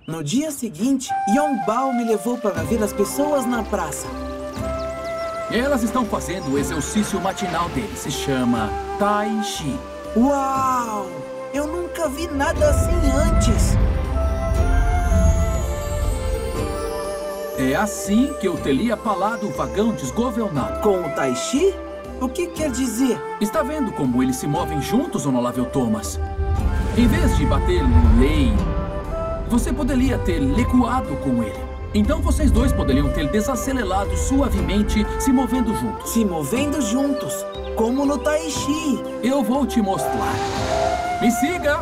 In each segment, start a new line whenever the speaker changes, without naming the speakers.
No dia seguinte, Yongbao me levou para ver as pessoas na praça.
Elas estão fazendo o exercício matinal deles. Se chama Tai Chi.
Uau! Eu nunca vi nada assim antes.
É assim que eu teria palado o vagão desgovernado.
Com o Tai Chi? O que quer dizer?
Está vendo como eles se movem juntos, Honorável Thomas? Em vez de bater no Lei, você poderia ter lecuado com ele. Então vocês dois poderiam ter desacelerado suavemente, se movendo juntos.
Se movendo juntos, como no Tai Chi.
Eu vou te mostrar. Me siga!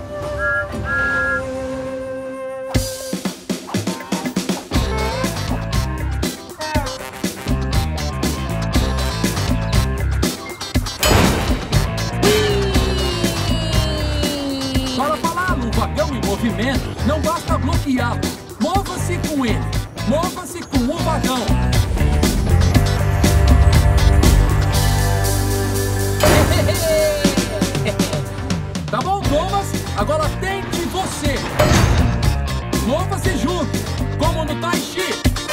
Para parar o vagão em movimento, não basta bloqueá-lo. Mova-se com ele. Mova-se com o vagão. Tá bom, Thomas? Agora tente você. Mova-se junto, como no Tai Chi.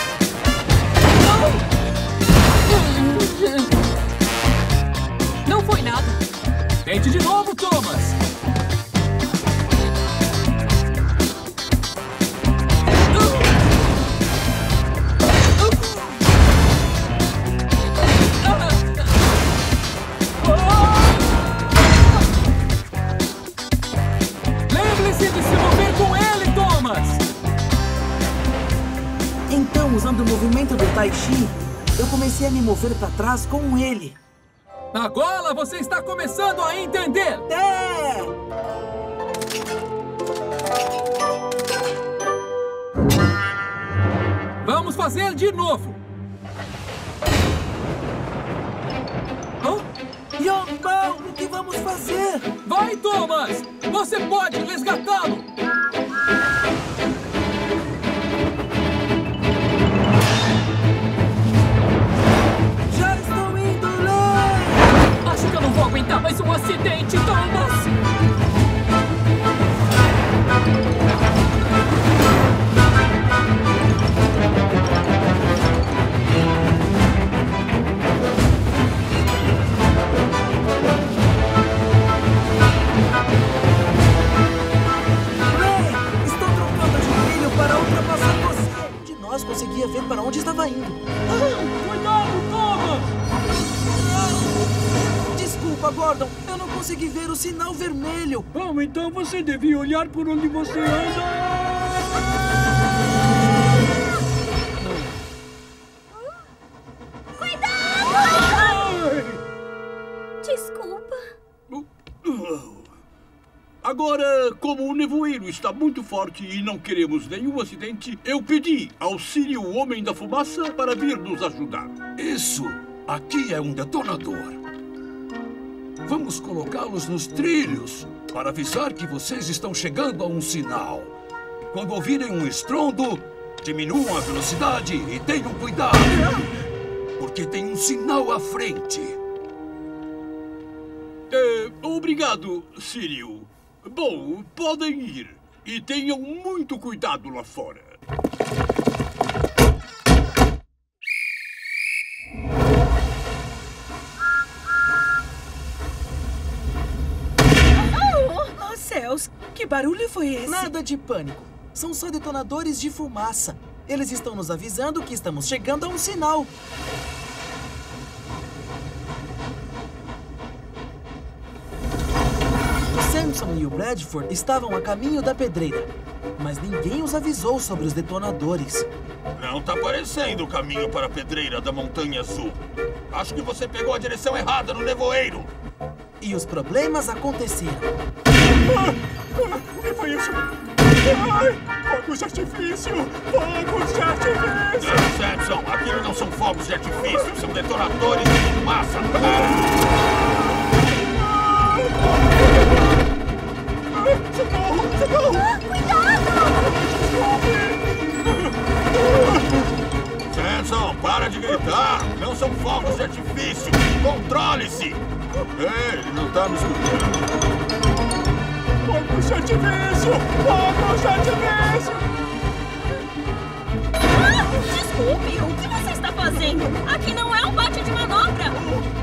Não foi nada.
Tente de novo, Thomas. Lembre-se de se mover com ele, Thomas.
Então, usando o movimento do Tai Chi, eu comecei a me mover para trás com ele.
Agora você está começando a entender.
É!
Vamos fazer de novo.
Yongbao, o que vamos fazer?
Vai, Thomas! Você pode resgatá-lo!
Já estou indo lá!
Acho que eu não vou aguentar mais um acidente, Thomas.
Conseguia ver para onde estava indo.
Cuidado, Thomas!
Desculpa, Gordon. Eu não consegui ver o sinal vermelho.
Bom, então você devia olhar por onde você anda.
Cuidado! Desculpa.
Agora, como o nevoeiro está muito forte e não queremos nenhum acidente, eu pedi ao Sírio, o Homem da Fumaça, para vir nos ajudar.
Isso aqui é um detonador. Vamos colocá-los nos trilhos para avisar que vocês estão chegando a um sinal. Quando ouvirem um estrondo, diminuam a velocidade e tenham cuidado, porque tem um sinal à frente.
Obrigado, Sírio. Bom, podem ir. E tenham muito cuidado lá fora.
Oh, céus! Que barulho foi esse?
Nada de pânico. São só detonadores de fumaça. Eles estão nos avisando que estamos chegando a um sinal. O Samson e o Bradford estavam a caminho da pedreira, mas ninguém os avisou sobre os detonadores.
Não tá parecendo o caminho para a pedreira da Montanha Azul. Acho que você pegou a direção errada no nevoeiro.
E os problemas aconteceram.
O que foi isso? Ai, fogos de artifício! Fogos de artifício!
Não, Samson, aquilo não são fogos de artifício, são detonadores de fumaça.
Socorro! Socorro!
Samson, para de gritar! Não são fogos de artifício! Controle-se! Ei, ele não tá me escutando.
Fogos de artifício! Fogos de artifício!
Desculpe, o que você está fazendo? Aqui não é um bate de manobra.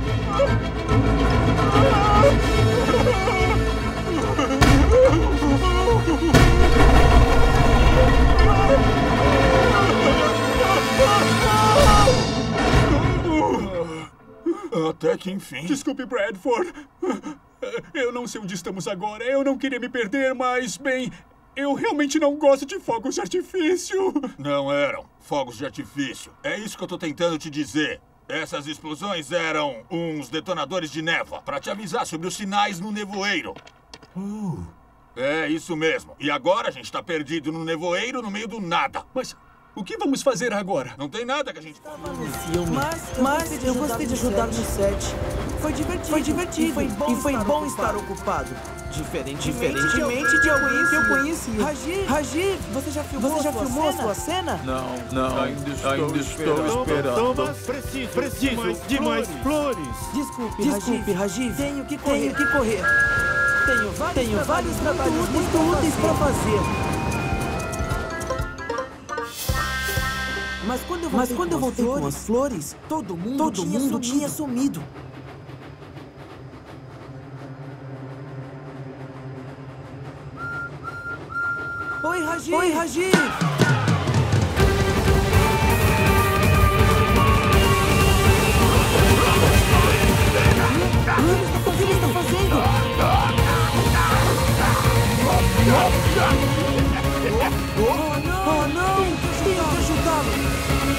Até que enfim.
Desculpe, Bradford. Eu não sei onde estamos agora. Eu não queria me perder, mas, bem, eu realmente não gosto de fogos de artifício.
Não eram fogos de artifício. É isso que eu tô tentando te dizer. Essas explosões eram uns detonadores de névoa para te avisar sobre os sinais no nevoeiro. É isso mesmo. E agora a gente tá perdido no nevoeiro no meio do nada.
Mas o que vamos fazer agora?
Não tem nada que a gente...
Mas eu gostei de ajudar no set. Foi divertido. E foi bom estar ocupado. Diferentemente de alguém que eu conheci. Rajiv, você já filmou a sua cena?
Não, ainda estou esperando.
Preciso de mais flores.
Desculpe, Rajiv. Tenho que correr. Tenho vários trabalhos muito úteis para fazer. Mas quando eu voltei com as flores, todo mundo tinha sumido. Oi, Rajiv! O que ele está fazendo? Oh, não! Tenho que ajudá-lo!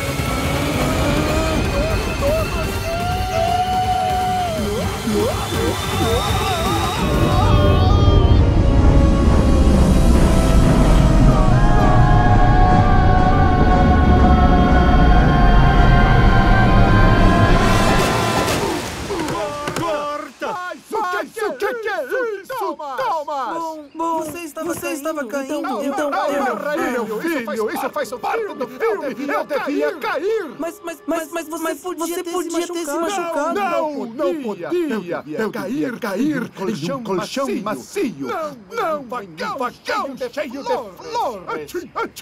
Bom, você estava caindo, então
Meu filho, isso faz parte do filme. Eu devia cair.
Mas você podia ter se machucado.
Não podia. Eu cair em um colchão macio. Não, vagão cheio de flores.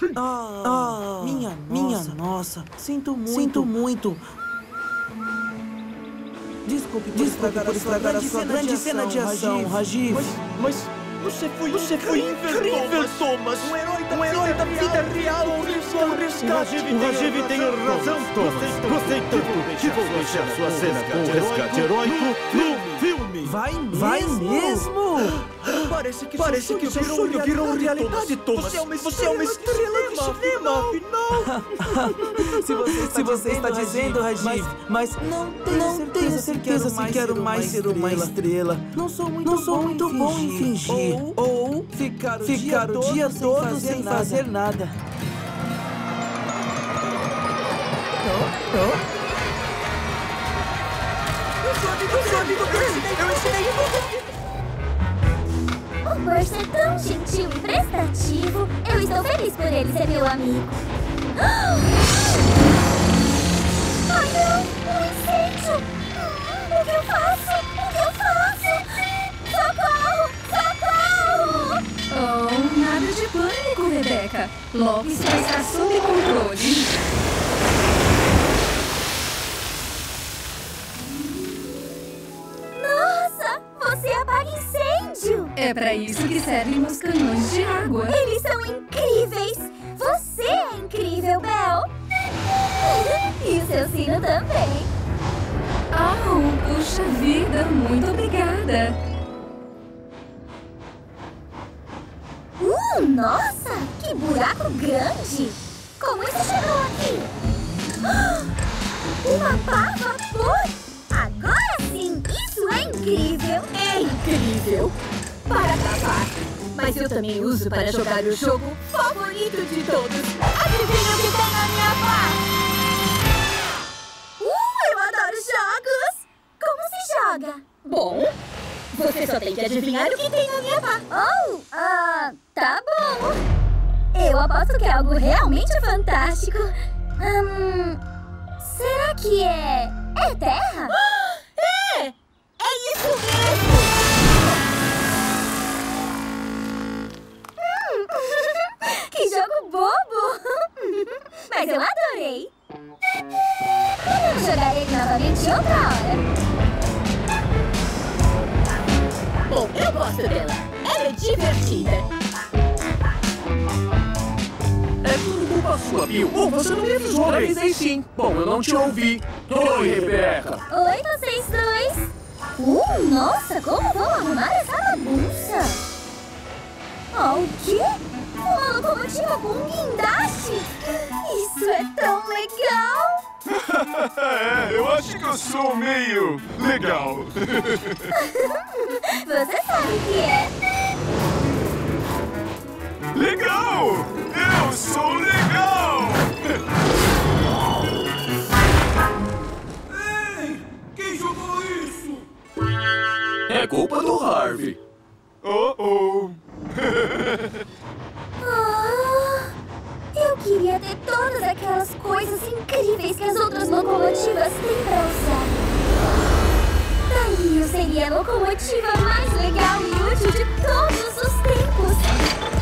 Minha nossa. Sinto muito. Desculpe por estragar a sua grande cena de ação, Rajiv.
Mas você foi incrível, Thomas. Um herói da vida real. O Rajiv tem razão, Thomas. Gostei tanto que vou deixar sua cena com o resgate heróico no filme.
Vai mesmo?
Parece que o seu sonho virou realidade, Thomas. Você é uma estrela de cinema, afinal.
Se você está dizendo, Rajiv, mas não tenho certeza se quero mais ser uma estrela. Não sou muito bom em fingir. Ou ficar o dia todo sem fazer nada.
O Burst é tão gentil e prestativo. Eu estou feliz por ele ser meu amigo. Ai, não! Um incêndio! O que eu faço? Socorro!
Oh, nada de pânico, Rebecca. Logo isso vai estar sob controle.
Nossa! Você apaga incêndio!
É pra isso que servem os canhões de água.
Eles são incríveis! Você é incrível, Belle! E o seu sino também!
Puxa vida, muito obrigada!
Nossa! Que buraco grande! Como isso chegou aqui? Uma pá a vapor! Agora sim! Isso é incrível! É incrível! Para acabar! Mas eu também uso para jogar o jogo favorito de todos! Adivinha o que tem na minha pá? Eu adoro jogos! Como se joga? Bom, você só tem que adivinhar o que tem na minha pá. Tá bom. Eu aposto que é algo realmente fantástico. Será que é terra? É isso mesmo! Que jogo bobo! Mas eu adorei! gosto dela. Ela é divertida.
É tudo culpa sua, Bill. Oh, você não me avisou. Eu avisei sim. Bom, eu não te ouvi. Oi, Rebeca.
Oi, vocês dois. Nossa, como vão arrumar essa bagunça? O quê? Uma locomotiva com um guindaste? Isso é tão legal!
Eu acho que eu sou meio legal.
Você sabe o que é?
Legal! Eu sou legal!
Ei! Quem jogou isso?
É culpa do Harvey.
Eu queria ter todas aquelas coisas incríveis que as outras locomotivas têm pra usar. Daí eu seria a locomotiva mais legal e útil de todos os tempos.